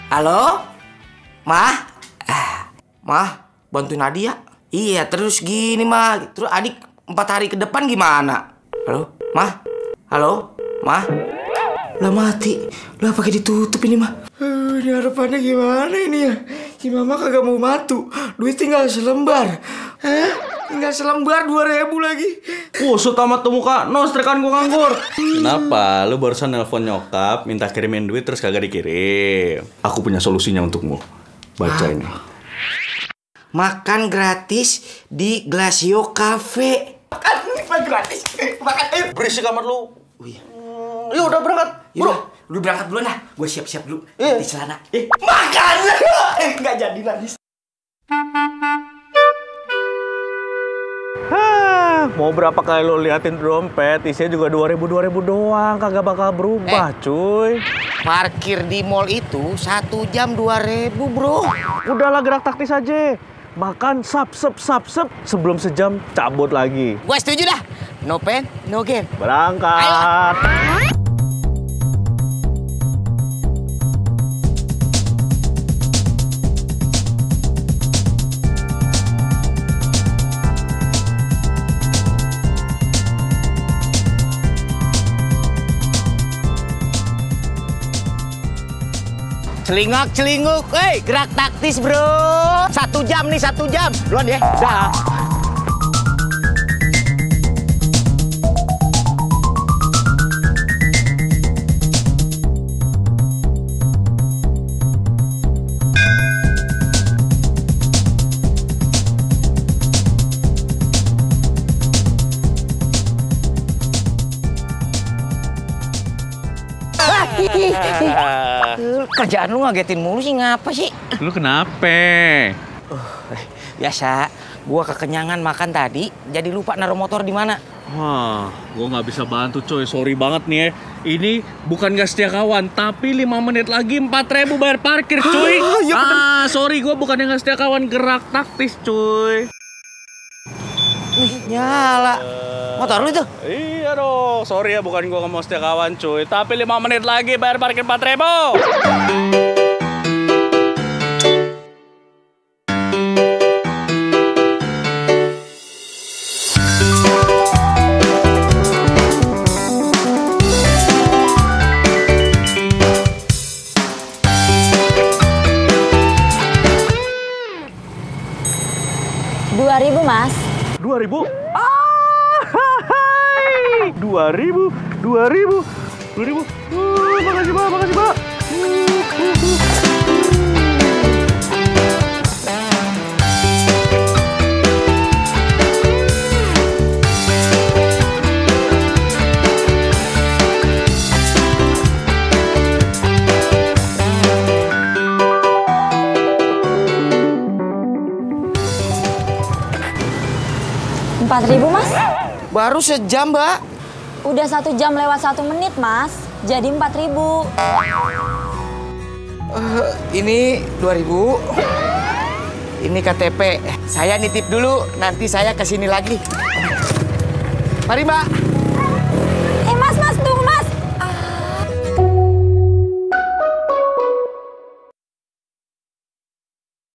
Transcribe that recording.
Halo? Mah? Mah, bantuin Adi ya? Iya, terus gini mah. Terus adik 4 hari ke depan gimana? Halo? Mah? Halo? Mah? Lah mati. Lah pakai ditutup ini mah. Ini harapannya gimana ini ya? Si mama kagak mau matu. Duit tinggal selembar. Tinggal selembar 2.000 lagi. Kusut amat tuh muka, nostrekan gua nganggur. Kenapa? Lu barusan nelpon nyokap, minta kirimin duit terus kagak dikirim. Aku punya solusinya untukmu. Baca ini. Makan gratis di Glacio Cafe. Makan gratis. Makan Berisik amat lu. Oh iya. Yuk udah berangkat, bro. Lu berangkat dulu nah. Gue siap-siap dulu. Di celana. Makan. Nggak jadi lagi. Mau berapa kali lo liatin dompet, isinya juga 2.000 doang, kagak bakal berubah, cuy. Parkir di mall itu 1 jam 2.000, bro. Udahlah gerak taktis aja. Makan sap sebelum sejam cabut lagi. Gue setuju dah. No pain, no gain. Berangkat. Celingak-celinguk, gerak taktis bro. 1 jam nih, 1 jam. Duluan ya, dah. Kerjaan lu ngagetin mulu sih, ngapa sih? Lu kenapa? Biasa, gua kekenyangan makan tadi, jadi lupa naruh motor di mana. Wah, gua nggak bisa bantu coy, sorry banget nih ya. Ini bukan gak setia kawan, tapi 5 menit lagi 4.000 bayar parkir cuy. Sorry, gua bukan yang gak setia kawan, gerak taktis cuy. Wih, nyala. Motor lu tuh? Iya dong, sorry ya bukan gua ngomong setia kawan cuy, tapi 5 menit lagi bayar parkir 4.000. Rp2.000, Mas. 2.000? 2.000. Makasih Pak, makasih Pak. Rp4.000, Mas. Baru sejam, Mbak. Udah 1 jam lewat 1 menit, Mas. Jadi Rp4.000. Ini 2.000. Ini KTP. Saya nitip dulu, nanti saya kesini lagi. Mari, Mbak.